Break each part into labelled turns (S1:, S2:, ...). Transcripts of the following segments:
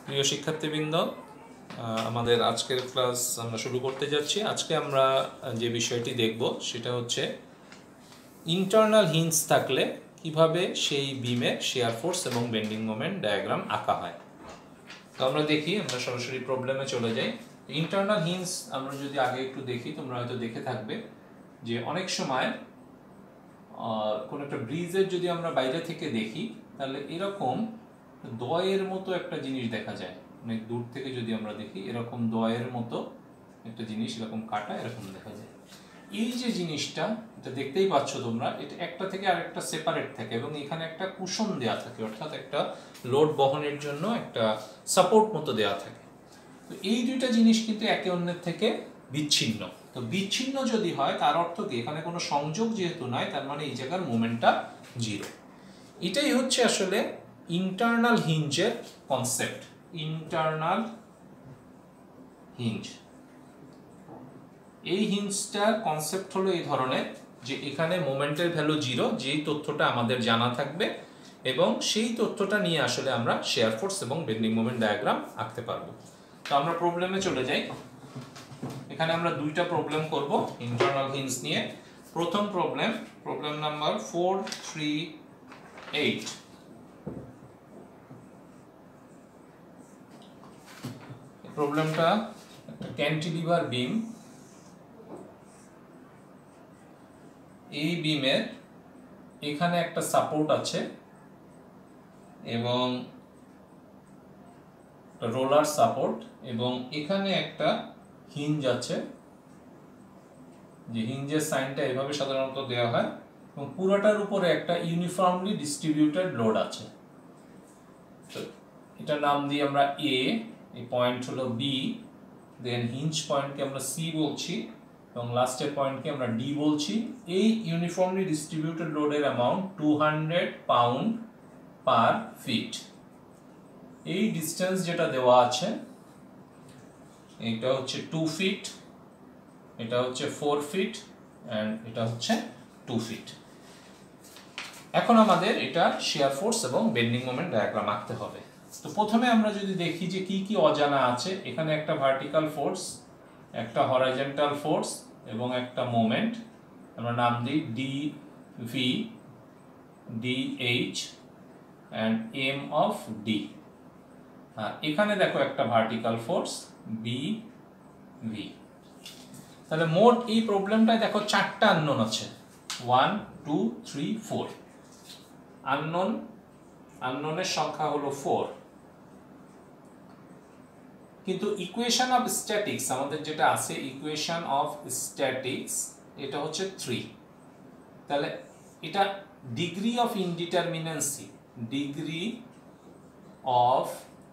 S1: প্রিয় শিক্ষার্থীবৃন্দ, আমাদের আজকের ক্লাস আমরা শুরু করতে যাচ্ছি। আজকে আমরা যে বিষয়টি দেখব সেটা হচ্ছে ইন্টারনাল হিঞ্জ থাকলে কিভাবে সেই বিমের শেয়ার ফোর্স এবং বেন্ডিং মোমেন্ট ডায়াগ্রাম আঁকা হয়। তো আমরা দেখি, আমরা সরাসরি প্রবলেমে চলে যাই। ইন্টারনাল হিঞ্জ আমরা যদি আগে একটু দেখি, তোমরা হয়তো দেখে থাকবে যে অনেক সময় কোনো একটা ব্রিজের যদি আমরা বাইরে থেকে দেখি তাহলে এরকম দয়ের মতো একটা জিনিস দেখা যায়। অনেক দূর থেকে যদি আমরা দেখি এরকম দয়ের মতো একটা জিনিস এরকম কাটা এরকম দেখা যায়। এই যে জিনিসটা, এটা দেখতেই পাচ্ছ তোমরা, এটা একটা থেকে আরেকটা সেপারেট থাকে এবং এখানে একটা কুশন দেয়া থাকে, অর্থাৎ একটা লোড বহনের জন্য একটা সাপোর্ট মতো দেয়া থাকে। তো এই দুইটা জিনিস কিন্তু একে অন্যের থেকে বিচ্ছিন্ন। তো বিচ্ছিন্ন যদি হয় তার অর্থ কি, এখানে কোনো সংযোগ যেহেতু নাই, তার মানে এই জায়গার মোমেন্টটা জিরো। এটাই হচ্ছে আসলে ইন্টারনাল হিঞ্জের কনসেপ্ট। ইন্টারনাল হিঞ্জ, এই হিঞ্জটার কনসেপ্ট হলো এই ধরনের যে এখানে মোমেন্টের ভ্যালু জিরো, যেই তথ্যটা আমাদের জানা থাকবে এবং সেই তথ্যটা নিয়ে আসলে আমরা শেয়ার ফোর্স এবং বেন্ডিং মোমেন্ট ডায়াগ্রাম আঁকতে পারবো। তো আমরা প্রবলেমে চলে যাই। এখানে আমরা দুইটা প্রবলেম করব ইন্টারনাল হিঞ্জ নিয়ে। প্রথম প্রবলেম নাম্বার 438। প্রবলেমটা একটা ক্যান্টিলিভার বিম। এই বিমের এখানে একটা সাপোর্ট আছে এবং রোলার সাপোর্ট, এবং এখানে একটা হিঞ্জ আছে, যে হিঞ্জের সাইনটা এভাবে সাধারণত দেওয়া হয়, এবং পুরোটার উপরে একটা ইউনিফর্মলি ডিস্ট্রিবিউটেড লোড আছে। তো এটা নাম দিই আমরা এ, এই পয়েন্ট হলো বি, দেন হিঞ্জ পয়েন্টকে আমরা সি বলছি এবং লাস্টের পয়েন্টকে আমরা ডি বলছি। এই ইউনিফর্মলি ডিস্ট্রিবিউটেড লোডের অ্যামাউন্ট 200 পাউন্ড পার ফিট। এই ডিস্টেন্স যেটা দেওয়া আছে এটা হচ্ছে 2 ফিট, এটা হচ্ছে 4 ফিট অ্যান্ড এটা হচ্ছে 2 ফিট। এখন আমাদের এটা শেয়ার ফোর্স এবং বেন্ডিং মোমেন্ট ডায়াগ্রাম আঁকতে হবে। তো প্রথমে আমরা যদি দেখি যে কি কি অজানা আছে, এখানে একটা ভার্টিক্যাল ফোর্স, একটা হরাইজন্টাল ফোর্স এবং একটা মোমেন্ট। আমরা নাম দিই D V, D H and M of D. এখানে দেখো একটা ভার্টিক্যাল ফোর্স বি ভি। তাহলে মোট এই প্রবলেমটায় দেখো 4টা আননোন আছে, 1 2 3 4। আননোনের সংখ্যা হলো 4, কিন্তু ইকুয়েশন অফ স্ট্যাটিক্স আমাদের যেটা আছে, ইকুয়েশন অফ স্ট্যাটিক্স, এটা হচ্ছে 3। তাহলে এটা degree of indeterminacy, degree of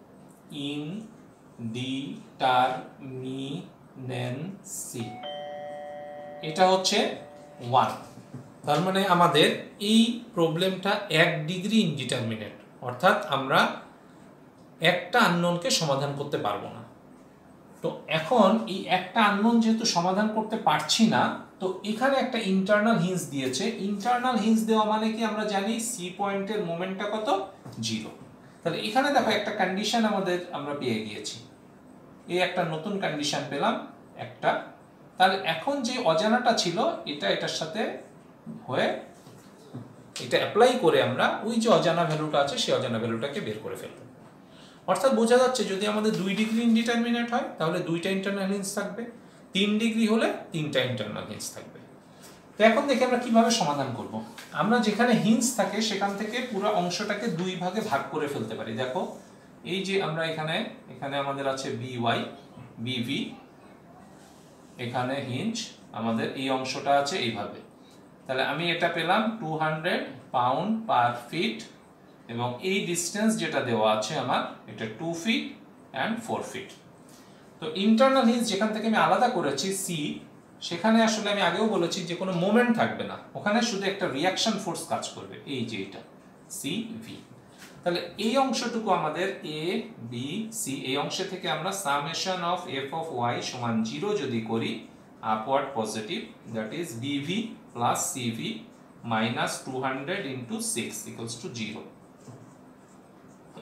S1: indeterminacy, এটা হচ্ছে 1। তার মানে আমাদের এই প্রবলেমটা 1 ডিগ্রি ইনডিটারমিনেট, অর্থাৎ আমরা একটা আননোনকে সমাধান করতে পারবো না। তো এখন এই একটা আননোন যেহেতু সমাধান করতে পারছি না, তো এখানে একটা ইন্টারনাল হিঞ্জ দিয়েছে। ইন্টারনাল হিঞ্জ দেওয়া মানে কি, আমরা জানি সি পয়েন্টের মোমেন্টটা কত, জিরো। তাহলে এখানে দেখো একটা কন্ডিশন আমরা পেয়ে গিয়েছি, এই একটা নতুন কন্ডিশন পেলাম একটা। তাহলে এখন যে অজানাটা ছিল এটা এটার সাথে হয়ে এটা অ্যাপ্লাই করে আমরা ওই যে অজানা ভ্যালুটা আছে সেই অজানা ভ্যালুটাকে বের করে ফেলবো। অর্থাৎ বোঝা যাচ্ছে যদি আমাদের 2 ডিগ্রি ইনডিটারমিনেট হয় তাহলে 2টা ইন্টারনাল হিঞ্জ থাকবে, 3 ডিগ্রি হলে 3টা ইন্টারনাল হিঞ্জ থাকবে। তো এখন দেখি আমরা কিভাবে সমাধান করব। আমরা যেখানে হিঞ্জ থাকে সেখান থেকে পুরো অংশটাকে 2 ভাগে ভাগ করে ফেলতে পারি। দেখো এই যে আমরা এখানে আমাদের আছে বিওয়াই বিভি, এখানে হিঞ্জ, আমাদের এই অংশটা আছে এইভাবে। তাহলে আমি এটা পেলাম 200 পাউন্ড পার ফিট, এবং এই ডিস্টেন্স যেটা দেওয়া আছে আমার, এটা 2 ফিট অ্যান্ড 4 ফিট। তো ইন্টারনাল হিঞ্জ যেখান থেকে আমি আলাদা করেছি সি, সেখানে আসলে আমি আগেও বলেছি যে কোনো মোমেন্ট থাকবে না, ওখানে শুধু একটা রিয়াকশন ফোর্স কাজ করবে, এই যে এটা সি ভি। তাহলে এই অংশটুকু আমাদের এ বি সি, এই অংশ থেকে আমরা summation of F of Y সমান 0 যদি করি, upward positive, that is BV plus CV minus 200 into 6 equals to 0।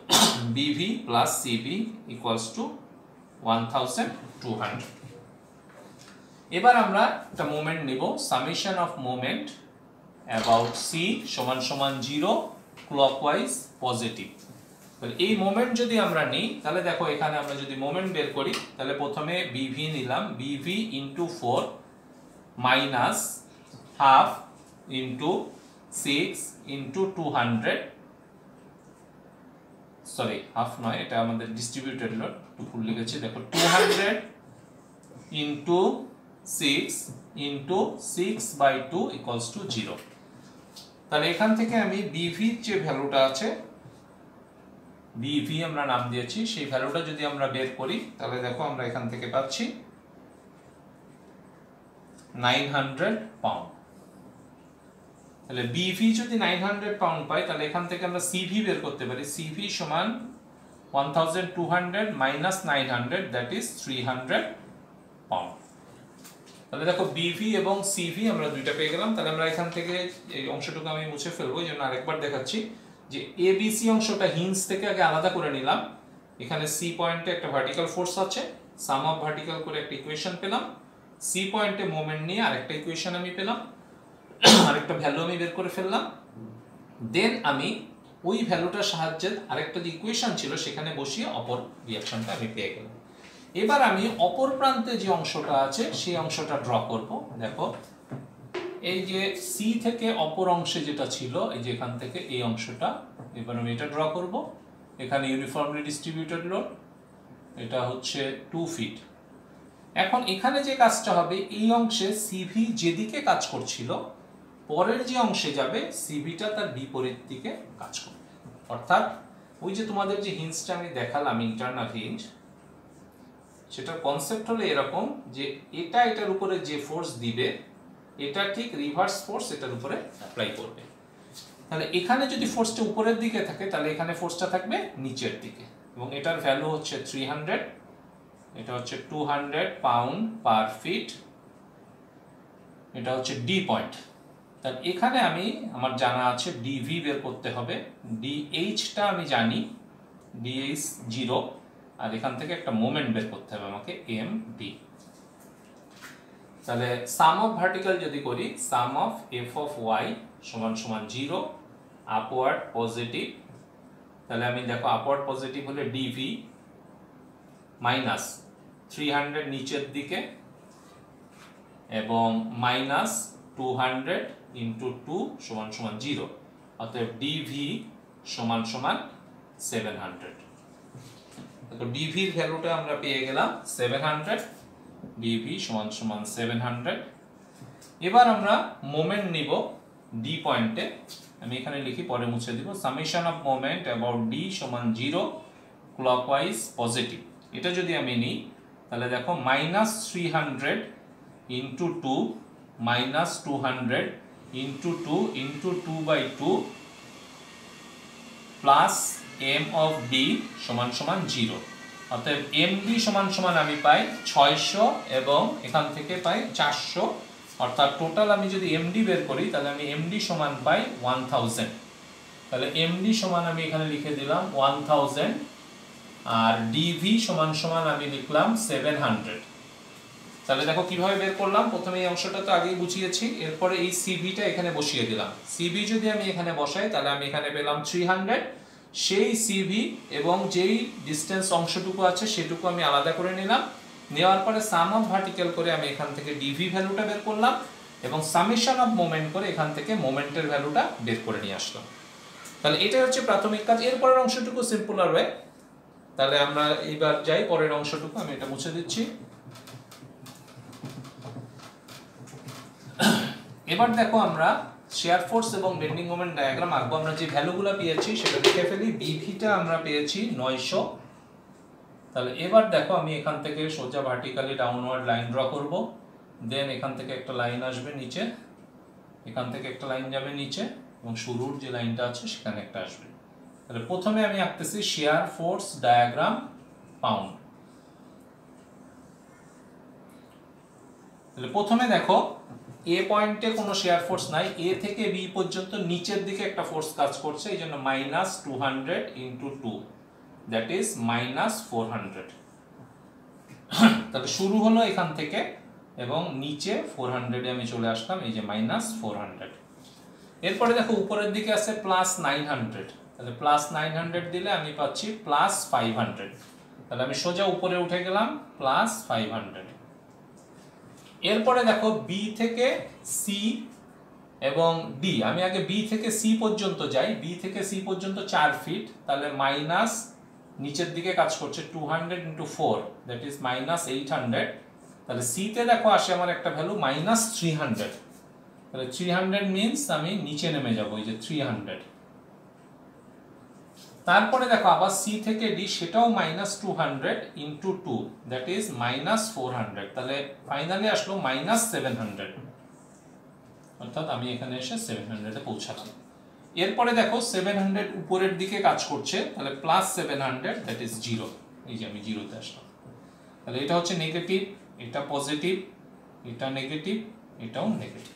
S1: BV plus CV equals two 1200। এবার আমরা একটা মোমেন্ট নিব, summation of moment about C সমান সমান 0 ক্লকওয়াইজ পজিটিভ। এই মোমেন্ট যদি আমরা নিই তাহলে দেখো এখানে আমরা যদি মোমেন্ট বের করি তাহলে প্রথমে বিভি নিলাম, BV into 4 minus half into 6 into 200, sorry half নয়, এটা আমাদের ডিস্ট্রিবিউটেড লোড, একটু ভুল লিখেছি, দেখো 200 ইন্টু 6 ইন্টু 6/2 ইকুয়ালস টু 0। তাহলে এখান থেকে আমি বিভির যে ভ্যালুটা আছে, বিভি আমরা নাম দিয়েছি, সেই ভ্যালুটা যদি আমরা বের করি তাহলে দেখো আমরা এখান থেকে পাচ্ছি 900 পাউন্ড। তাহলে বিভি যদি 900 পাউন্ড পাই তাহলে এখান থেকে আমরা সিভি বের করতে পারি, সিভি সমান 1200 মাইনাস 900, দ্যাট ইজ 300 পাউন্ড। তাহলে দেখো বিভি এবং সিভি আমরা দুইটা পেয়ে গেলাম। তাহলে আমরা এখান থেকে এই অংশটুকু আমি মুছে ফেলবো, এই জন্য আরেকবার দেখাচ্ছি যে এবিসি অংশটা হিঞ্জ থেকে আগে আলাদা করে নিলাম। এখানে সি পয়েন্টে একটা ভার্টিক্যাল ফোর্স আছে, সাম অফ ভার্টিক্যাল করে একটা ইকুয়েশন পেলাম, সি পয়েন্টে মোমেন্ট নিয়ে আরেকটা ইকুয়েশন আমি পেলাম, আরেকটা ভ্যালু আমি বের করে ফেললাম। দেন আমি ওই ভ্যালুটার সাহায্যে আরেকটা যে ইকুয়েশন ছিল সেখানে বসিয়ে অপর রিঅ্যাকশনটা আমি পেয়ে গেলাম। এবার আমি অপর প্রান্তে যে অংশটা আছে সেই অংশটা ড্র করব। দেখো এই যে সি থেকে অপর অংশে যেটা ছিল, এই যে এখান থেকে এই অংশটা, এবার আমি এটা ড্র করব। এখানে ইউনিফর্মলি ডিস্ট্রিবিউটেড লোড, এটা হচ্ছে 2 ফিট। এখন এখানে যে কাজটা হবে, এই অংশে সিভি যেদিকে কাজ করছিল পরের যে অংশে যাবে সিভিটা তার বিপরীত দিকে কাজ করবে। অর্থাৎ ওই যে তোমাদের যে হিঞ্জটা আমি দেখালাম, ইন্টারনাল হিঞ্জ, সেটার কনসেপ্ট হলো এরকম যে এটা এটার উপরে যে ফোর্স দিবে এটা ঠিক রিভার্স ফোর্স এটার উপরে অ্যাপ্লাই করবে। তাহলে এখানে যদি ফোর্সটা উপরের দিকে থাকে তাহলে এখানে ফোর্সটা থাকবে নিচের দিকে, এবং এটার ভ্যালু হচ্ছে 300, এটা হচ্ছে 200 পাউন্ড পার ফিট, এটা হচ্ছে ডি পয়েন্ট। তাহলে এখানে আমি আমার জানা আছে ডিভি বের করতে হবে, ডিএইচটা আমি জানি, ডিএইচ 0, আর এখান থেকে একটা মোমেন্ট বের করতে হবে আমাকে এম ডি। তাহলে সাম অফ ভার্টিক্যাল যদি করি, sum of F of Y সমান সমান 0, আপওয়ার্ড পজিটিভ। তাহলে আমি দেখো আপওয়ার্ড পজিটিভ হলে ডিভি মাইনাস 300 নিচের দিকে এবং মাইনাস 200 ইন্টু 2 সমান সমান 0, অতএব ডিভি সমান সমান 700। তো ডিভির ভ্যালুটা আমরা পেয়ে গেলাম 700, ডিভি সমান সমান 700। এবার আমরা মোমেন্ট নিব ডি পয়েন্টে, আমি এখানে লিখি পরে মুছে দিব, summation of moment about D সমান 0 ক্লকওয়াইজ পজিটিভ। এটা যদি আমি নিই তাহলে দেখো minus 300 into 2 minus 200 into 2 into 2/2 plus M of D সমান সমান 0, অতএব এম ডি সমান সমান আমি পাই 600 এবং এখান থেকে পাই 400, অর্থাৎ টোটাল আমি যদি এমডি বের করি তাহলে আমি এমডি সমান পাই 1000। তাহলে এমডি সমান আমি এখানে লিখে দিলাম 1000, আর ডিভি সমান সমান আমি লিখলাম 700। তাহলে দেখো কিভাবে বের করলাম, প্রথমে এই অংশটা তো আগেই বুঝিয়েছি, এরপরে এই সিভিটা এখানে বসিয়ে দিলাম। সিভি যদি আমি এখানে বসাই তাহলে আমি এখানে পেলাম 300, সেই সিভি এবং যেই ডিস্টেন্স অংশটুকু আছে সেটুকু আমি আলাদা করে নিলাম, নেওয়ার পরে সাম অফ ভার্টিক্যাল করে আমি এখান থেকে ডিভি ভ্যালুটা বের করলাম এবং সামেশন অফ মোমেন্ট করে এখান থেকে মোমেন্টের ভ্যালুটা বের করে নিয়ে আসলাম। তাহলে এটাই হচ্ছে প্রাথমিক কাজ। এরপরের অংশটুকু সিম্পলার ওয়ে। তাহলে আমরা এইবার যাই পরের অংশটুকু, আমি এটা মুছে দিচ্ছি। এবার দেখো আমরা শিয়ার ফোর্স এবং বেন্ডিং মোমেন্ট ডায়াগ্রাম আঁকবো। আমরা যে ভ্যালুগুলো পেয়েছি সেটা দেখে ফেলি। বিভিটা আমরা পেয়েছি 900। তাহলে এবার দেখো আমি এখান থেকে সোজা ভার্টিক্যালি ডাউনওয়ার্ড লাইন ড্র করব, দেন এখান থেকে একটা লাইন আসবে নিচে, এখান থেকে একটা লাইন যাবে নিচে এবং শুরুর যে লাইনটা আছে সেখানে একটা আসবে। তাহলে প্রথমে আমি আঁকতেছি শিয়ার ফোর্স ডায়াগ্রাম পাউন্ড। তাহলে প্রথমে দেখো এ পয়েন্টে কোনো শিয়ার ফোর্স নাই, এ থেকে বি পর্যন্ত নিচের দিকে একটা ফোর্স কাজ করছে, এই জন্য -200 × 2, দ্যাট ইজ -400। তাহলে শুরু হলো এখান থেকে এবং নিচে 400 এ আমি চলে আসলাম, এই যে -400। এরপরে দেখো উপরের দিকে আছে +900, তাহলে +900 দিলে আমি পাচ্ছি +500। তাহলে আমি সোজা উপরে উঠে গেলাম +500। এরপরে দেখো বি থেকে সি এবং ডি, আমি আগে বি থেকে সি পর্যন্ত যাই, বি থেকে সি পর্যন্ত 4 ফিট, তাহলে মাইনাস নিচের দিকে কাজ করছে 200 × 4 দ্যাট ইজ -800। তাহলে সি তে দেখো আসে আমার একটা ভ্যালু -300, তাহলে 300 মিন্স আমি নিচে নেমে যাব, এই যে 300। তারপরে দেখো আবার সি থেকে ডি, সেটাও -200 × 2 দ্যাট ইজ -400, তাহলে ফাইনালি আসলো -700, অর্থাৎ আমি এখানে এসে 700 এ পৌঁছালাম। এরপরে দেখো 700 উপরের দিকে কাজ করছে, তাহলে +700 দ্যাট ইজ 0, এই যে আমি 0 তে আসলাম। তাহলে এটা হচ্ছে নেগেটিভ, এটা পজিটিভ, এটা নেগেটিভ, এটাও নেগেটিভ।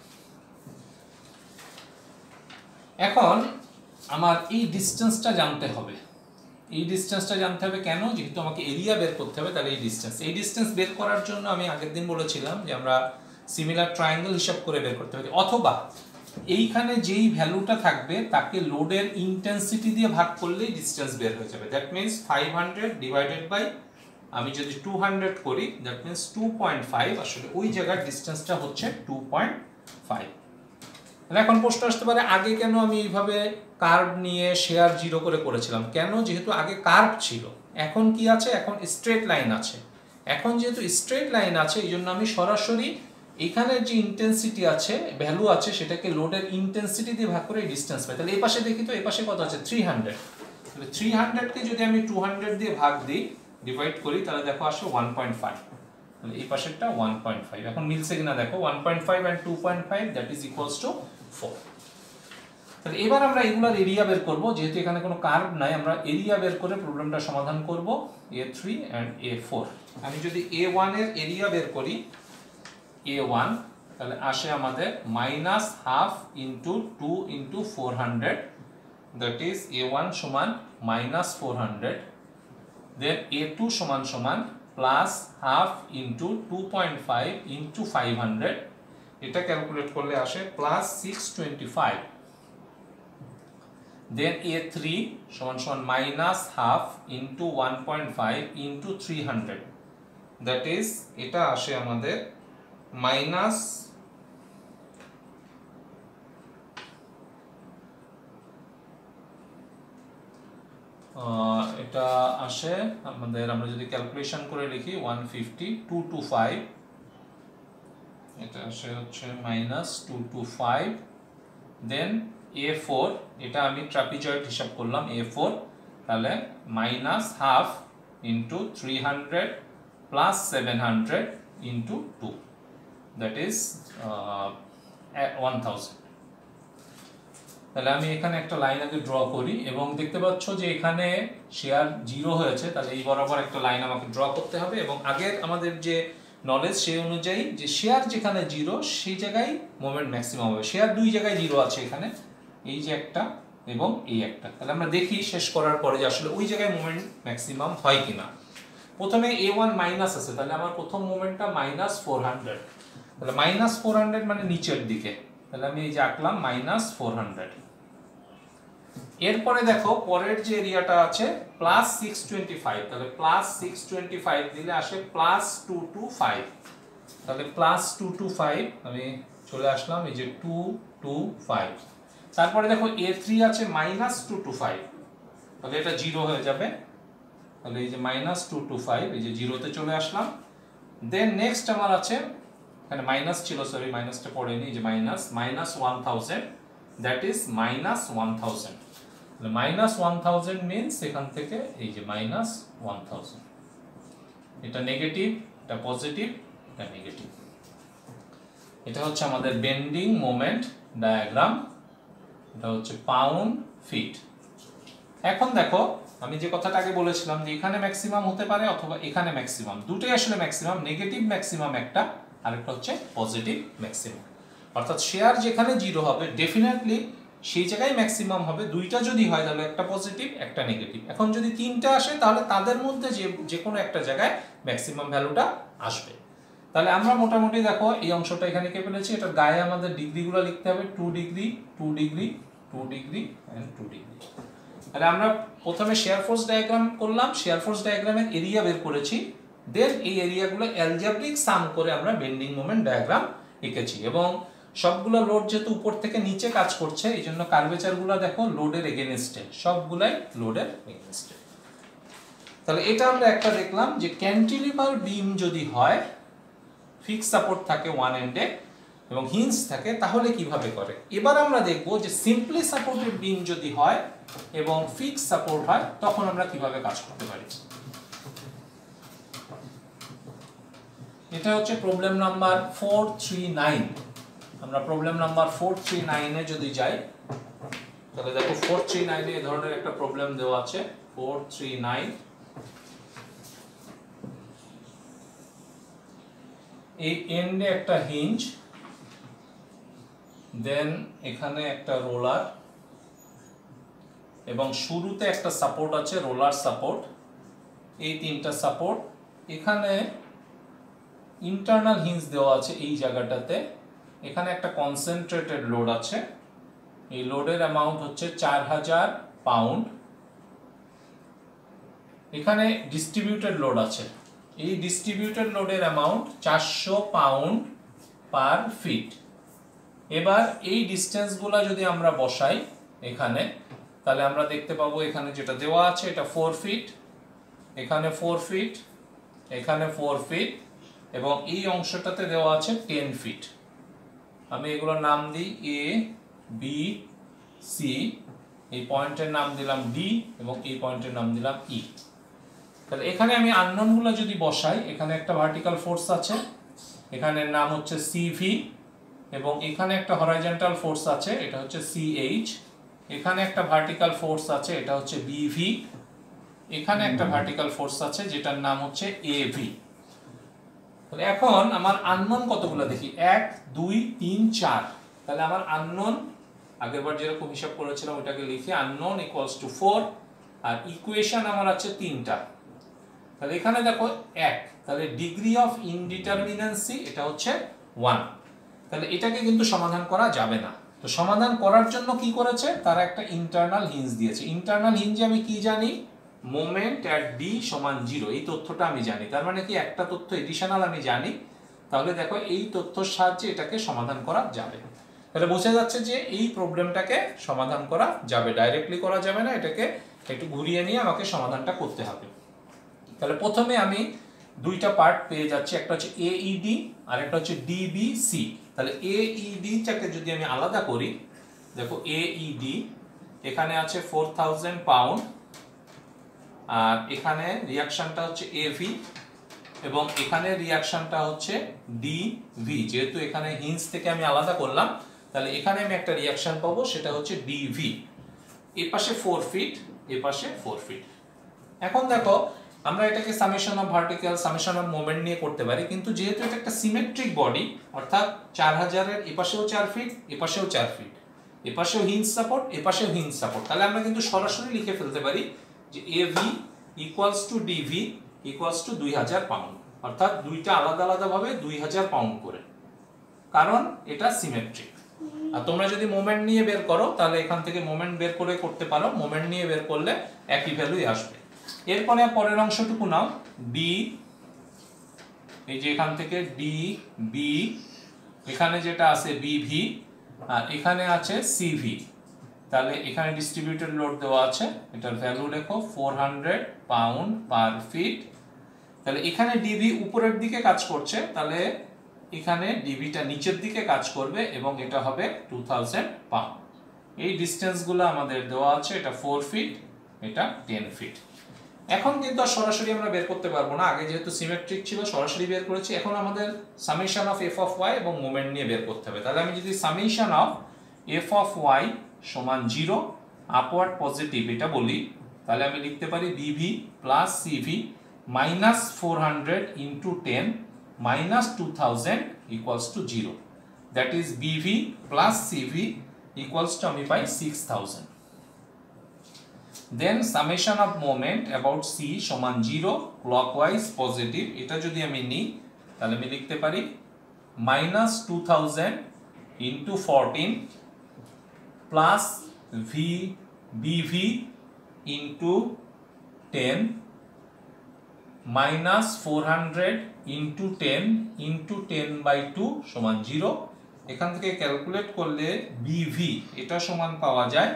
S1: এখন আমার এই ডিসটেন্সটা জানতে হবে। এই ডিসটেন্সটা জানতে হবে কেন? যেহেতু আমাকে এরিয়া বের করতে হবে, তাহলে এই ডিসটেন্স বের করার জন্য আমি আগের দিন বলেছিলাম যে আমরা সিমিলার ট্রায়াঙ্গেল হিসাব করে বের করতে পারি, অথবা এইখানে যেই ভ্যালুটা থাকবে তাকে লোডের ইন্টেন্সিটি দিয়ে ভাগ করলেই ডিসটেন্স বের হয়ে যাবে। দ্যাট মিন্স 500 ডিভাইডেড বাই আমি যদি 200 করি, দ্যাট মিন্স 2.5, আসলে ওই জায়গার ডিসটেন্সটা হচ্ছে 2.5। এখন প্রশ্ন আসতে পারে আগে কেন আমি এইভাবে কার্ভ নিয়ে শেয়ার 0 করে করেছিলাম, কেন? যেহেতু আগে কার্ভ ছিল, এখন কি আছে? এখন স্ট্রেট লাইন আছে। এখন যেহেতু স্ট্রেট লাইন আছে, এই জন্য আমি সরাসরি এখানে যে ইন্টেন্সিটি আছে, ভ্যালু আছে, সেটাকে লোডের ইন্টেন্সিটি দিয়ে ভাগ করে ডিসটেন্স পাই। তাহলে এই পাশে দেখি তো, এই পাশে কত আছে? 300। তাহলে 300 কে যদি আমি 200 দিয়ে ভাগ দিই, ডিভাইড করি, তাহলে দেখো আসে 1.5। তাহলে এই পাশেরটা 1.5। এখন মিলছে কিনা দেখো, 1.5 and 2.5 that is equals to 4। তাহলে এবার আমরা এগুলার এরিয়া বের করব, যেহেতু এখানে কোনো কার্ভ নাই, আমরা এরিয়া বের করে প্রবলেমটা সমাধান করব। A3 and A4, আমি যদি A1 এর এরিয়া বের করি, A1, তাহলে আসে আমাদের -half × 2 × 400, দ্যাট ইজ A1 সমান -400। দেন A2 সমান +half × 2.5 × 500, এটা ক্যালকুলেট করলে আসে +625। দেন A3 সমান -half × 1.5 × 300, দ্যাট ইজ এটা আসে আমাদের এটা আসে আমাদের, আমরা যদি ক্যালকুলেশন করে লিখি 150 225, এটা আসে হচ্ছে -225। দেন A4, এটা আমি ট্রাপিজয়েড হিসাব করলাম A4, তাহলে -half × 300 + 700 × 2, দ্যাট ইজ 1000। তাহলে আমি এখানে একটা লাইন আগে ড্র করি, এবং দেখতে পাচ্ছ যে এখানে শেয়ার 0 হয়েছে, তাহলে এই বরাবর একটা লাইন আমাকে ড্র করতে হবে। এবং আগের আমাদের যে নলেজ সেই অনুযায়ী যে শেয়ার যেখানে 0 সেই জায়গায় মোমেন্ট ম্যাক্সিমাম হবে। শেয়ার দুই জায়গায় 0 আছে, এখানে এই যে একটা এবং এই একটা। তাহলে আমরা দেখি শেষ করার পরে যে আসলে ওই জায়গায় মোমেন্ট ম্যাক্সিমাম হয় কিনা। প্রথমে A1 মাইনাস আছে, তাহলে আমার প্রথম মোমেন্টটা -400, তাহলে -400 মানে নিচের দিকে, তাহলে আমি এই যে আঁকলাম -400। এরপরে দেখো পরের যে এরিয়াটা আছে +625, তাহলে +625 দিলে আসে +225, তাহলে +225 আমি চলে আসলাম, এই যে 225। তারপরে দেখো A3 আছে -225, তাহলে এটা 0 হয়ে যাবে, তাহলে এই যে -225, এই যে 0 তে চলে আসলাম। দেন নেক্সট আমার আছে, এখানে মাইনাস ছিল, সরি মাইনাসটা পড়েনি, এই যে -1000, দ্যাট ইজ -1000। তাহলে -1000 মিন্স এখান থেকে এই যে -1000, এটা নেগেটিভ, এটা পজিটিভ, এটা নেগেটিভ। এটা হচ্ছে আমাদের বেন্ডিং মোমেন্ট ডায়াগ্রাম, এটা হচ্ছে পাউন্ড ফিট। এখন দেখো আমি যে কথাটা আগে বলেছিলাম যে এখানে ম্যাক্সিমাম হতে পারে অথবা এখানে ম্যাক্সিমাম, দুটোই আসলে ম্যাক্সিমাম। নেগেটিভ ম্যাক্সিমাম একটা, আরেকটা হচ্ছে পজিটিভ ম্যাক্সিমাম। অর্থাৎ শেয়ার যেখানে 0 হবে, ডেফিনেটলি সেই জায়গায় ম্যাক্সিমাম হবে। দুইটা যদি হয় তাহলে একটা পজিটিভ একটা নেগেটিভ। এখন যদি তিনটা আসে তাহলে তাদের মধ্যে যে কোনো একটা জায়গায় ম্যাক্সিমাম ভ্যালুটা আসবে। তাহলে আমরা মোটামুটি দেখো এই অংশটা এখানে কে ফেলেছি, এটার গায়ে আমাদের ডিগ্রিগুলো লিখতে হবে 2 degree 2 degree 2 degree and 2 degree. তাহলে আমরা প্রথমে শেয়ার ফোর্স ডায়াগ্রাম করলাম, শেয়ার ফোর্স ডায়াগ্রামের এরিয়া বের করেছি, দেন এই এরিয়াগুলো অ্যালজেব্রিক সাম করে আমরা বেন্ডিং মোমেন্ট ডায়াগ্রাম এঁকেছি। এবং সবগুলো লোড যেহেতু উপর থেকে নিচে কাজ করছে এই জন্য কার্ভেচারগুলো দেখো লোডের এগেনস্টে, সবগুলাই লোডের এগেনস্টে। তাহলে এটা আমরা একটা দেখলাম যে ক্যান্টিলিভার বিম যদি হয়, ফিক্স সাপোর্ট থাকে ওয়ান এন্ডে এবং হিঞ্জ থাকে, তাহলে কিভাবে করে। এবার আমরা দেখব যে সিম্পলি সাপোর্টেড বিম যদি হয় এবং ফিক্স সাপোর্ট হয় তখন আমরা কিভাবে কাজ করতে পারি। এটা হচ্ছে প্রবলেম নাম্বার 439। আমরা প্রবলেম নাম্বার 439 এ যদি যাই তাহলে দেখো 439 এ এই ধরনের একটা প্রবলেম দেওয়া আছে। 439 এই এন্ডে একটা হিঞ্জ, দেন এখানে একটা রোলার এবং শুরুতে একটা সাপোর্ট আছে রোলার সাপোর্ট, এই তিনটা সাপোর্ট। এখানে ইন্টারনাল হিঞ্জ দেওয়া আছে এই জায়গাটাতে। এখানে একটা কনসেন্ট্রেটেড লোড আছে, এই লোডের অ্যামাউন্ট হচ্ছে 4000 পাউন্ড। এখানে ডিস্ট্রিবিউটেড লোড আছে, এই ডিস্ট্রিবিউটেড লোডের অ্যামাউন্ট 400 পাউন্ড পার ফিট। এবার এই ডিসটেন্সগুলো যদি আমরা বসাই এখানে, তাহলে আমরা দেখতে পাবো এখানে যেটা দেওয়া আছে এটা 4 ফিট, এখানে 4 ফিট, এখানে 4 ফিট এবং এই অংশটাতে দেওয়া আছে 10 ফিট। আমি এগুলোর নাম দিই এ বি সি, এই পয়েন্টের নাম দিলাম ডি এবং এই পয়েন্টের নাম দিলাম ই। তাহলে এখানে আমি আননোনগুলো যদি বসাই, এখানে একটা ভার্টিক্যাল ফোর্স আছে, এখানের নাম হচ্ছে সিভি এবং এখানে একটা হরাইজন্টাল ফোর্স আছে এটা হচ্ছে সিএইচ, এখানে একটা ভার্টিক্যাল ফোর্স আছে এটা হচ্ছে বিভি, এখানে একটা ভার্টিক্যাল ফোর্স আছে যেটার নাম হচ্ছে এভি। তাহলে এখন আমার আননোন কতগুলো দেখি, 1 2 3 4। তাহলে আমার আননোন আগেরবার যেরকম হিসাব করেছিলাম ওটাকে লিখি, আননোন ইকুয়ালস টু 4 আর ইকুয়েশন আমার আছে 3টা। তাহলে এখানে দেখো 1, তাহলে ডিগ্রি অফ ইনডিটারমিনেন্সি এটা হচ্ছে 1। তাহলে এটাকে কিন্তু সমাধান করা যাবে না। তো সমাধান করার জন্য কি করেছে, তারা একটা ইন্টারনাল হিঞ্জ দিয়েছে। ইন্টারনাল হিঞ্জে আমি কি জানি, মোমেন্ট অ্যাট ডি সমান 0, এই তথ্যটা আমি জানি। তার মানে কি একটা তথ্য এডিশনাল আমি জানি। তাহলে দেখো এই তথ্যের সাহায্যে এটাকে সমাধান করা যাবে। তাহলে বোঝা যাচ্ছে যে এই প্রবলেমটাকে সমাধান করা যাবে, ডাইরেক্টলি করা যাবে না, এটাকে একটু ঘুরিয়ে নিয়ে আমাকে সমাধানটা করতে হবে। তাহলে প্রথমে আমি দুইটা পার্ট পেয়ে যাচ্ছি, একটা হচ্ছে এইডি আর একটা হচ্ছে ডিবিসি। তাহলে এইডিটাকে যদি আমি আলাদা করি, দেখো এইডি এখানে আছে 4000 পাউন্ড আর এখানে রিঅ্যাকশনটা হচ্ছে এভি এবং এখানে রিঅ্যাকশনটা হচ্ছে ডিভি। যেহেতু এখানে হিঞ্জ থেকে আমি আলাদা করলাম তাহলে এখানে আমি একটা রিঅ্যাকশন পাবো সেটা হচ্ছে ডিভি। এই পাশে 4 ফিট, এই পাশে 4 ফিট। এখন দেখো আমরা এটাকে summation of vertical summation of moment নিয়ে করতে পারি, কিন্তু যেহেতু এটা একটা সিমেট্রিক বডি, অর্থাৎ 4000 এর এপাশেও 4 ফিট এপাশেও 4 ফিট, এপাশেও হিঞ্জ সাপোর্ট এপাশেও হিঞ্জ সাপোর্ট, তাহলে আমরা কিন্তু সরাসরি লিখে ফেলতে পারি যে AV equals to DV equals to 2000 pound, অর্থাৎ দুইটা আলাদা আলাদা ভাবে 2000 পাউন্ড করে, কারণ এটা সিমেট্রিক। আর তোমরা যদি মোমেন্ট নিয়ে বের করো তাহলে এখান থেকে মোমেন্ট বের করে করতে পারো, মোমেন্ট নিয়ে বের করলে একই ভ্যালুই আসবে। এরপরে পরের অংশটুকু নাও, ডি, এই যে এখান থেকে ডি বি, এখানে যেটা আছে বিভি আর এখানে আছে সিভি। তাহলে এখানে ডিস্ট্রিবিউটেড লোড দেওয়া আছে, এটার ভ্যালু লেখো 400 পাউন্ড পার ফিট। তাহলে এখানে ডিভি উপরের দিকে কাজ করছে, তাহলে এখানে ডিভিটা নিচের দিকে কাজ করবে এবং এটা হবে 2000 পাউন্ড। এই ডিসটেন্সগুলো আমাদের দেওয়া আছে, এটা 4 ফিট এটা 10 ফিট। এখন কিন্তু আর সরাসরি আমরা বের করতে পারবো না, আগে যেহেতু সিমেট্রিক ছিল সরাসরি বের করেছি। এখন আমাদের summation of F of Y এবং মোমেন্ট নিয়ে বের করতে হবে। তাহলে আমি যদি summation of F of Y সমান 0 আপওয়ার্ড পজিটিভ এটা বলি, তাহলে আমি লিখতে পারি BV plus CV minus 400 into 10 minus 2000 equals to 0। That is BV plus CV equals to আমি পাই 6000। Then summation of moment about C সমান 0 ক্লকওয়াইজ পজিটিভ, এটা যদি আমি নিই তাহলে আমি লিখতে পারি -2000 into 14 plus V BV into 10 -400 into 10 into 10/2 সমান 0। এখান থেকে ক্যালকুলেট করলে বিভি এটা সমান পাওয়া যায়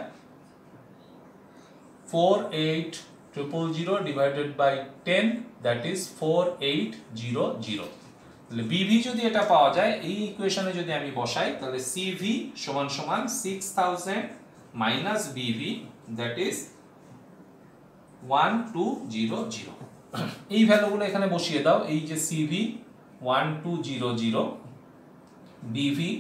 S1: 48000 ডিভাইডেড বাই 10, দ্যাট ইজ 4800। তাহলে বিভি যদি এটা পাওয়া যায়, এই ইকুয়েশনে যদি আমি বসাই তাহলে সিভি সমান সমান 6000 মাইনাস বিভি, দ্যাট ইজ 1200। এই ভ্যালুগুলো এখানে বসিয়ে দাও। এই যে সিভি 1200, বিভি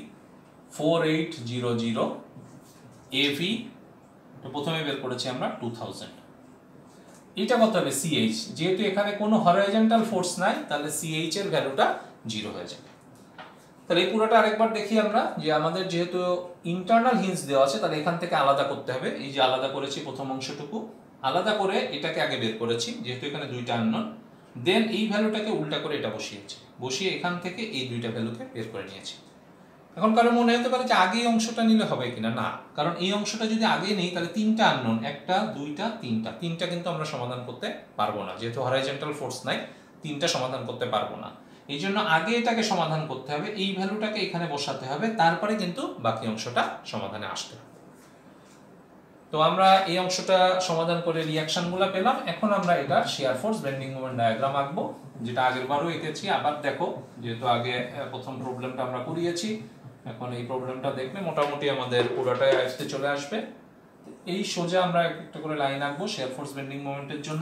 S1: 4800, এভি প্রথমে বের করেছি আমরা 2000। এটা কত হবে সিএইচ, যেহেতু এখানে কোনো হরাইজন্টাল ফোর্স নাই তাহলে সিএইচ এর ভ্যালুটা 0 হয়ে যাবে। তাহলে এই পুরোটা আরেকবার দেখি আমরা, যে আমাদের যেহেতু ইন্টারনাল হিঞ্জ দেওয়া আছে তাহলে এখান থেকে আলাদা করতে হবে। এই যে আলাদা করেছি প্রথম অংশটুকু, আলাদা করে এটাকে আগে বের করেছি যেহেতু এখানে দুইটা আননোন। দেন এই ভ্যালুটাকে উল্টা করে এটা বসিয়েছি, বসিয়ে এখান থেকে এই দুইটা ভ্যালুকে বের করে নিয়েছি। এখন কারো মনে হতে পারে যে আগে এই অংশটা নিলে হবে কিনা, না, কারণ এই অংশটা যদি আগে নেই তাহলে তিনটা আননোন, একটা দুইটা তিনটা কিন্তু আমরা সমাধান করতে পারবো না, যেহেতু হরাইজন্টাল ফোর্স নাই তিনটা সমাধান করতে পারবো না। এই জন্য আগে এটাকে সমাধান করতে হবে, এই ভ্যালুটাকে এখানে বসাতে হবে, তারপরে কিন্তু বাকি অংশটা সমাধানে আসতে হবে। তো আমরা এই অংশটা সমাধান করে রিঅ্যাকশনগুলো পেলাম। এখন আমরা এটা shear force bending moment diagram আঁকবো, যেটা আগের বারও এঁকেছি। আবার দেখো, যেহেতু আগে প্রথম প্রবলেমটা আমরা করিয়েছি, এখন এই প্রবলেমটা দেখলে মোটামুটি আমাদের পুরোটাই আয়ত্তে চলে আসবে। এই সোজা আমরা একটা করে লাইন আঁকবো শিয়ার ফোর্স বেন্ডিং মোমেন্টের জন্য।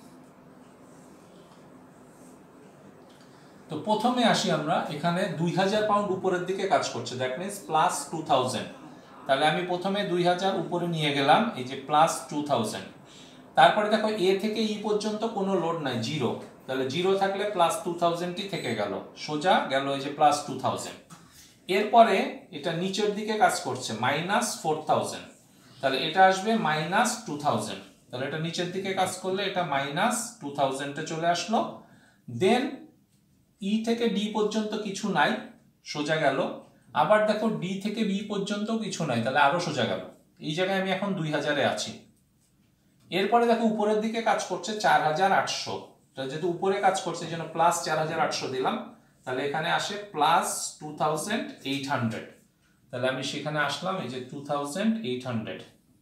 S1: তো প্রথমে আসি আমরা, এখানে 2000 পাউন্ড উপরের দিকে কাজ করছে, দ্যাট মিন্স প্লাস 2000। তাহলে আমি প্রথমে 2000 উপরে নিয়ে গেলাম, এই যে প্লাস 2000। তারপরে দেখো এ থেকে ই পর্যন্ত কোনো লোড নাই, 0। তাহলে 0 থাকলে প্লাস 2000টি থেকে গেল, সোজা গেল এই যে প্লাস 2000। এরপরে এটা নিচের দিকে কাজ করছে মাইনাস 4000, তাহলে এটা আসবে মাইনাস 2000। তাহলে এটা নিচের দিকে কাজ করলে এটা মাইনাস 2000-এ চলে আসলো। দেন ই থেকে ডি পর্যন্ত কিছু নাই, সোজা গেল। আবার দেখো ডি থেকে বি পর্যন্ত কিছু নাই, তাহলে আরো সোজা গেল। এই জায়গায় আমি এখন 2000-এ আছি। এরপরে দেখো উপরের দিকে কাজ করছে 4800, যেহেতু উপরে কাজ করছে এই জন্য প্লাস 4800 দিলাম, তাহলে এখানে আসে প্লাস 2800। তাহলে আমি সেখানে আসলাম, এই যে 2800।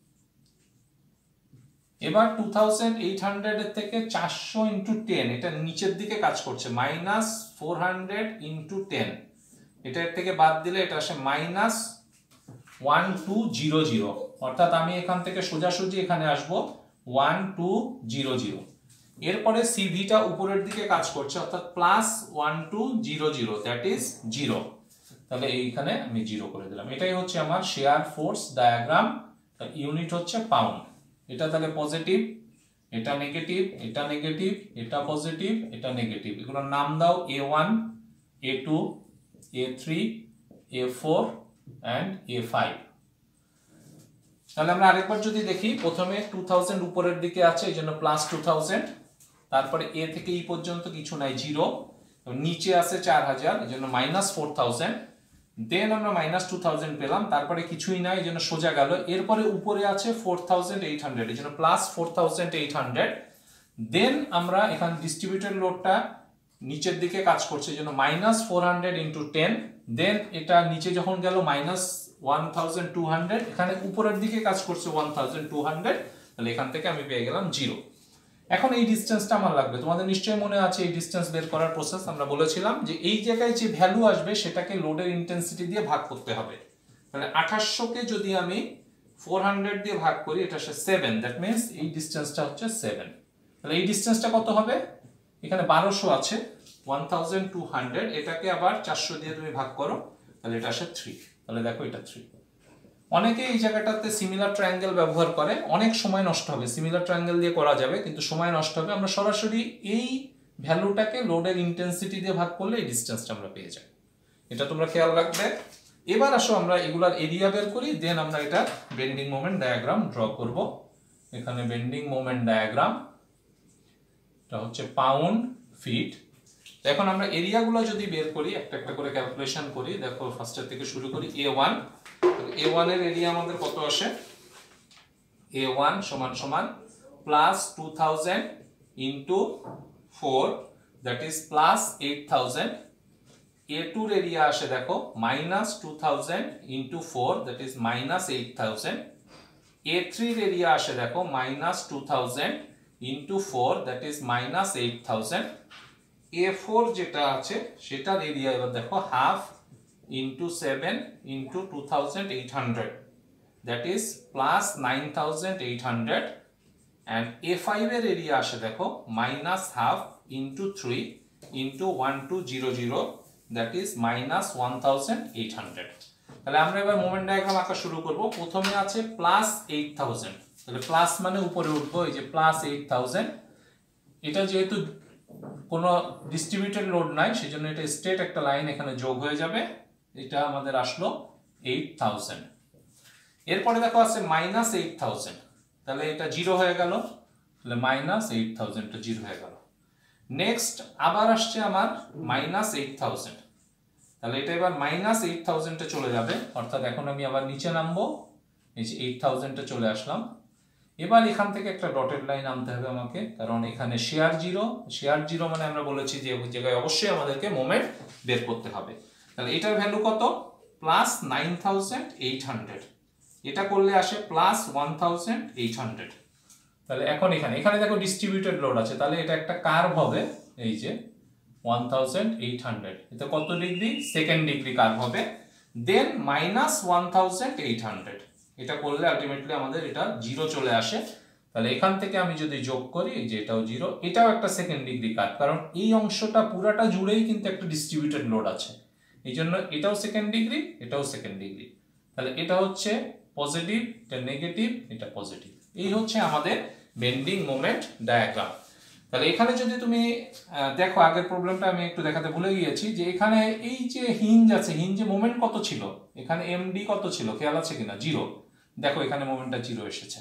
S1: এবার 2800 এর থেকে 400 ইন্টু 10, এটা নিচের দিকে কাজ করছে, মাইনাস 400 ইন্টু 10, এটার থেকে বাদ দিলে এটা আসে মাইনাস 1200। অর্থাৎ আমি এখান থেকে সোজাসুজি এখানে আসবো 1200। এরপরে সিভিটা উপরের দিকে কাজ করছে, অর্থাৎ প্লাস 1200, দ্যাট ইজ 0। তাহলে এইখানে আমি 0 করে দিলাম। এটাই হচ্ছে আমার শেয়ার ফোর্স ডায়াগ্রাম, ইউনিট হচ্ছে পাউন্ড। এটা তাহলে পজিটিভ, এটা নেগেটিভ, এটা নেগেটিভ, এটা পজিটিভ, এটা নেগেটিভ। এগুলোর নাম দাও A1, A2, A3, A4 and A5। তাহলে আমরা আরেকবার যদি দেখি, প্রথমে 2000 উপরের দিকে আছে এই জন্য প্লাস 2000, তারপরে এ থেকে ই পর্যন্ত কিছু নাই, 0, নিচে আছে 4000 এই জন্য মাইনাস 4000। দেন আমরা মাইনাস 2000 পেলাম, তারপরে কিছুই নাই এই জন্য সোজা গেল। এরপরে উপরে আছে 4800 এই জন্য প্লাস 4800। দেন আমরা এখানে ডিস্ট্রিবিউটেড লোডটা নিচের দিকে কাজ করছে এই জন্য মাইনাস 400 ইন্টু 10। দেন এটা নিচে যখন গেল মাইনাস 1200, এখানে উপরের দিকে কাজ করছে 1200, তাহলে এখান থেকে আমি পেয়ে গেলাম 0। এখন এই ডিসটেন্সটা আমার লাগবে, তোমাদের নিশ্চয়ই মনে আছে এই ডিসটেন্স বের করার প্রসেস। আমরা বলেছিলাম যে এই জায়গায় যে ভ্যালু আসবে সেটাকে লোডের ইন্টেন্সিটি দিয়ে ভাগ করতে হবে। তাহলে 2800 কে যদি আমি 400 দিয়ে ভাগ করি এটা আসে 7, দ্যাট মিন্স এই ডিসটেন্সটা হচ্ছে 7। তাহলে এই ডিসটেন্সটা কত হবে, এখানে 1200 আছে, 1200, এটাকে আবার 400 দিয়ে তুমি ভাগ করো, তাহলে এটা আসে 3। তাহলে দেখো এটা 3। অনেকে এই জায়গাটাতে সিমিলার ট্রায়াঙ্গেল ব্যবহার করে, অনেক সময় নষ্ট হবে। সিমিলার ট্রায়াঙ্গেল দিয়ে করা যাবে কিন্তু সময় নষ্ট হবে। আমরা সরাসরি এই ভ্যালুটাকে লোডের ইন্টেন্সিটি দিয়ে ভাগ করলে এই ডিসটেন্সটা আমরা পেয়ে যাই। এটা তোমরা খেয়াল রাখবে। এবার আসো আমরা এগুলার এরিয়া বের করি, দেন আমরা এটা বেন্ডিং মোমেন্ট ডায়াগ্রাম ড্র করব। এখানে বেন্ডিং মোমেন্ট ডায়াগ্রাম, এটা হচ্ছে পাউন্ড ফিট। এখন আমরা এরিয়াগুলো যদি বের করি, একটা একটা করে ক্যালকুলেশন করি। দেখো ফার্স্টের থেকে শুরু করি। A1, A1 এর এরিয়া আমাদের কত আসে? A1 সমান সমান plus 2000 into 4, that is plus 8000। A2 এর এরিয়া আসে দেখো minus 2000 into 4, that is minus 8000। A3 এর এরিয়া আসে দেখো minus 2000 into 4, that is minus 8000। A4 যেটা আছে সেটার এরিয়া এবার দেখো half into 7 into 2800, that is plus 9800। And A5 এর এরিয়া আসে দেখো minus half into 3 into 1200, that is minus 1800। তাহলে আমরা এবার মোমেন্ট ডায়াগ্রাম আঁকা শুরু করব। প্রথমে আছে প্লাস 8000, তাহলে প্লাস মানে উপরে উঠবো, এই যে প্লাস 8000। এটা যেহেতু কোনো ডিস্ট্রিবিউটেড লোড নাই সেজন্য এটা স্ট্রেট একটা লাইন এখানে যোগ হয়ে যাবে। এটা আমাদের আসলো 8000। এরপরে দেখো আছে মাইনাস 8000, তাহলে এটা জিরো হয়ে গেল, তাহলে মাইনাস 8000 টা জিরো হয়ে গেল। নেক্সট আবার আসছে আমার মাইনাস 8000, তাহলে এটা এবার মাইনাস 8000 টা চলে যাবে, অর্থাৎ এখন আমি আবার নিচে নামবো, এই যে 8000 টা চলে আসলাম। এবার এখান থেকে একটা ডটেড লাইন আনতে হবে আমাকে, কারণ এখানে শেয়ার জিরো। শেয়ার জিরো মানে আমরা বলেছি যে ওই জায়গায় অবশ্যই আমাদেরকে মোমেন্ট বের করতে হবে। তাহলে এটার ভ্যালু কত? প্লাস 9800। এটা করলে আসে প্লাস 1800। তাহলে এখন এখানে দেখো ডিস্ট্রিবিউটেড লোড আছে, তাহলে এটা একটা কার্ভ হবে, এই যে 1800। এটা কত ডিগ্রি? সেকেন্ড ডিগ্রি কার্ভ হবে। দেন মাইনাস 1800, এটা করলে আলটিমেটলি আমাদের এটা জিরো চলে আসে। তাহলে এখান থেকে আমি যদি যোগ করি যে এটাও জিরো, এটাও একটা সেকেন্ড ডিগ্রি কার্ভ, কারণ এই অংশটা পুরাটা জুড়েই কিন্তু একটা ডিস্ট্রিবিউটেড লোড আছে, এই জন্য এটাও সেকেন্ড ডিগ্রি, এটাও সেকেন্ড ডিগ্রি। তাহলে এটা হচ্ছে পজিটিভ, এটা নেগেটিভ, এটা পজিটিভ। এই হচ্ছে আমাদের বেন্ডিং মোমেন্ট ডায়াগ্রাম। তাহলে এখানে যদি তুমি দেখো, আগের প্রবলেমটা আমি একটু দেখাতে ভুলে গিয়েছি, যে এখানে এই যে হিঞ্জ আছে, হিঞ্জে মোমেন্ট কত ছিল? এখানে এমডি কত ছিল খেয়াল আছে কিনা? জিরো। দেখো এখানে মোমেন্টটা জিরো এসেছে,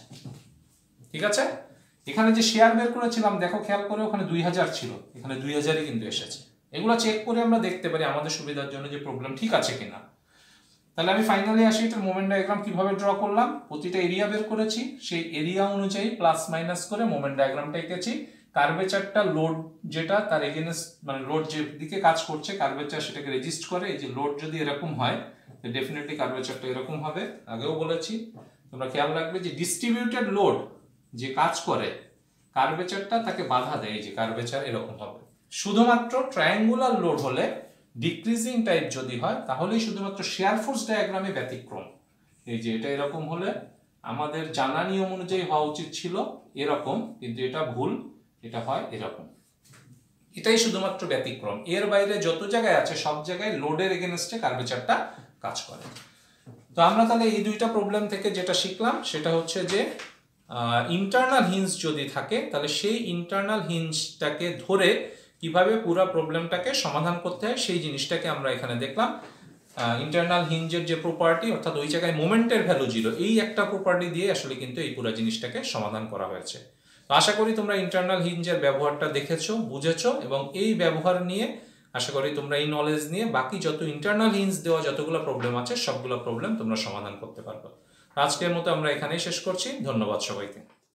S1: ঠিক আছে। এখানে যে শেয়ার বের করেছিলাম দেখো খেয়াল করে, ওখানে 2000 ছিল, এখানে 2000ই কিন্তু এসেছে। এগুলো চেক করে আমরা দেখতে পারি আমাদের সুবিধার জন্য যে প্রবলেম ঠিক আছে কিনা। তাহলে আমি ফাইনালি আসি এটার মোমেন্ট ডায়াগ্রাম কিভাবে ড্র করলাম। প্রতিটা এরিয়া বের করেছি, সেই এরিয়া অনুযায়ী প্লাস মাইনাস করে মোমেন্ট ডায়াগ্রামটা এঁকেছি। কার্ভেচারটা লোড যেটা তার এগেইনস্ট, মানে লোড যে দিকে কাজ করছে কার্ভেচার সেটাকে রেজিস্ট করে। এই যে লোড যদি এরকম হয় ডেফিনেটলি কার্ভেচারটা এরকম হবে। আগেও বলেছি, তোমরা খেয়াল রাখবে যে ডিস্ট্রিবিউটেড লোড যে কাজ করে কার্ভেচারটা তাকে বাধা দেয়, এই যে কার্ভেচার এরকম হবে। শুধুমাত্র ট্রায়াঙ্গুলার লোড হলে, ডিক্রিজিং টাইপ যদি হয়, তাহলেই শুধুমাত্র শেয়ার ফোর্স ডায়াগ্রামে ব্যতিক্রম। এই যে এটা এরকম হলে আমাদের জানা নিয়ম অনুযায়ী হওয়া উচিত ছিল এরকম, কিন্তু এটা ভুল, এটা হয় এরকম। এটাই শুধুমাত্র ব্যতিক্রম। এর বাইরে যত জায়গায় আছে সব জায়গায় লোডের এগেনস্টে কার্ভেচারটা কাজ করে। তো আমরা তাহলে এই দুইটা প্রবলেম থেকে যেটা শিখলাম সেটা হচ্ছে যে ইন্টারনাল হিঞ্জ যদি থাকে তাহলে সেই ইন্টারনাল হিঞ্জটাকে ধরে কিভাবে পুরো প্রবলেমটাকে সমাধান করতে হয় সেই জিনিসটাকে আমরা এখানে দেখলাম। ইন্টারনাল হিঞ্জের যে প্রপার্টি, অর্থাৎ ওই জায়গায় মোমেন্টের ভ্যালু জিরো, এই একটা প্রপার্টি দিয়ে আসলে কিন্তু এই পুরো জিনিসটাকে সমাধান করা হয়েছে। তো আশা করি তোমরা ইন্টারনাল হিঞ্জের ব্যবহারটা দেখেছো, বুঝেছো, এবং এই ব্যবহার নিয়ে আশা করি তোমরা এই নলেজ নিয়ে বাকি যত ইন্টারনাল হিঞ্জ দেওয়া যতগুলো প্রবলেম আছে সবগুলো প্রবলেম তোমরা সমাধান করতে পারবে। আজকের মতো আমরা এখানেই শেষ করছি। ধন্যবাদ সবাইকে।